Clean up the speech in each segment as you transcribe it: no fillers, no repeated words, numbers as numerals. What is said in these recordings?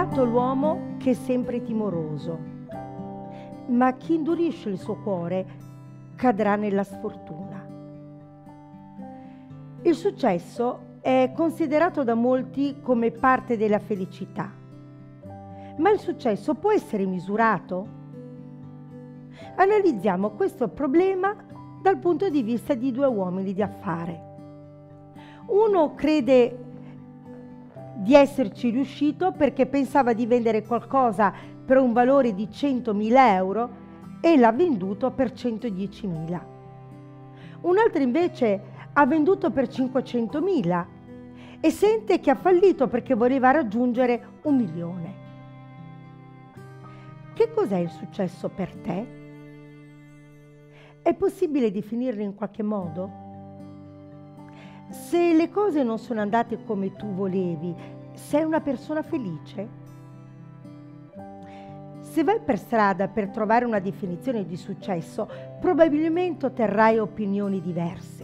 Beato l'uomo che è sempre timoroso, ma chi indurisce il suo cuore cadrà nella sfortuna. Il successo è considerato da molti come parte della felicità, ma il successo può essere misurato? Analizziamo questo problema dal punto di vista di due uomini di affare. Uno crede di esserci riuscito perché pensava di vendere qualcosa per un valore di 100.000 euro e l'ha venduto per 110.000. Un altro invece ha venduto per 500.000 e sente che ha fallito perché voleva raggiungere 1.000.000. Che cos'è il successo per te? È possibile definirlo in qualche modo? Se le cose non sono andate come tu volevi, sei una persona felice? Se vai per strada per trovare una definizione di successo, probabilmente otterrai opinioni diverse.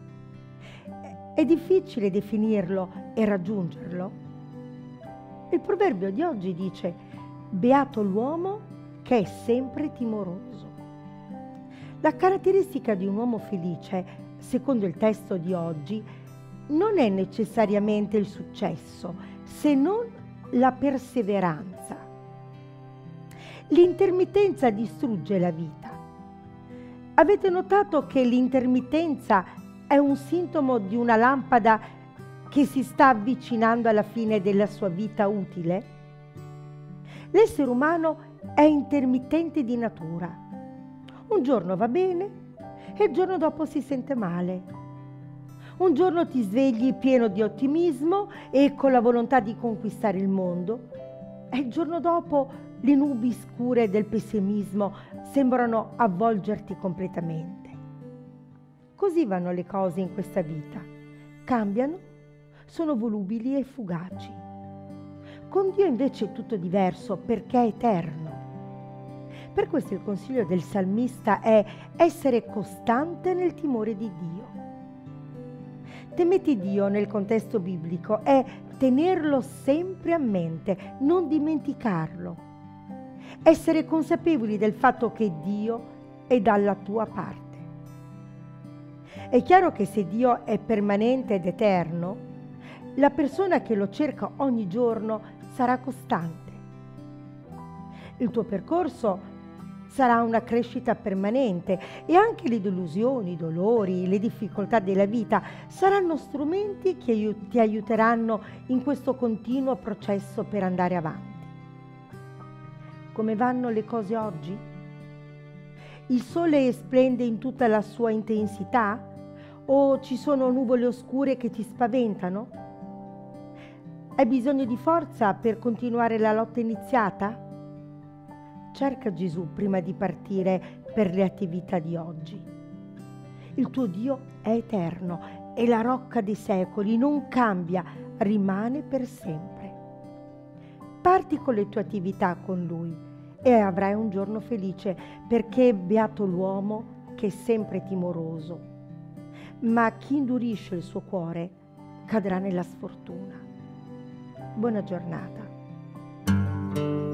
È difficile definirlo e raggiungerlo? Il proverbio di oggi dice: beato l'uomo che è sempre timoroso. La caratteristica di un uomo felice, secondo il testo di oggi, non è necessariamente il successo, se non la perseveranza. L'intermittenza distrugge la vita. Avete notato che l'intermittenza è un sintomo di una lampada che si sta avvicinando alla fine della sua vita utile? L'essere umano è intermittente di natura. Un giorno va bene e il giorno dopo si sente male. Un giorno ti svegli pieno di ottimismo e con la volontà di conquistare il mondo e il giorno dopo le nubi scure del pessimismo sembrano avvolgerti completamente. Così vanno le cose in questa vita. Cambiano, sono volubili e fugaci. Con Dio invece è tutto diverso perché è eterno. Per questo il consiglio del salmista è essere costante nel timore di Dio. Temete Dio nel contesto biblico è tenerlo sempre a mente, non dimenticarlo. Essere consapevoli del fatto che Dio è dalla tua parte. È chiaro che se Dio è permanente ed eterno, la persona che lo cerca ogni giorno sarà costante. Il tuo percorso sarà una crescita permanente e anche le delusioni, i dolori, le difficoltà della vita saranno strumenti che ti aiuteranno in questo continuo processo per andare avanti. Come vanno le cose oggi? Il sole splende in tutta la sua intensità o ci sono nuvole oscure che ti spaventano? Hai bisogno di forza per continuare la lotta iniziata? Cerca Gesù prima di partire per le attività di oggi. Il tuo Dio è eterno, è la rocca dei secoli, non cambia, rimane per sempre. Parti con le tue attività con Lui e avrai un giorno felice, perché beato l'uomo che è sempre timoroso, ma chi indurisce il suo cuore cadrà nella sfortuna. Buona giornata.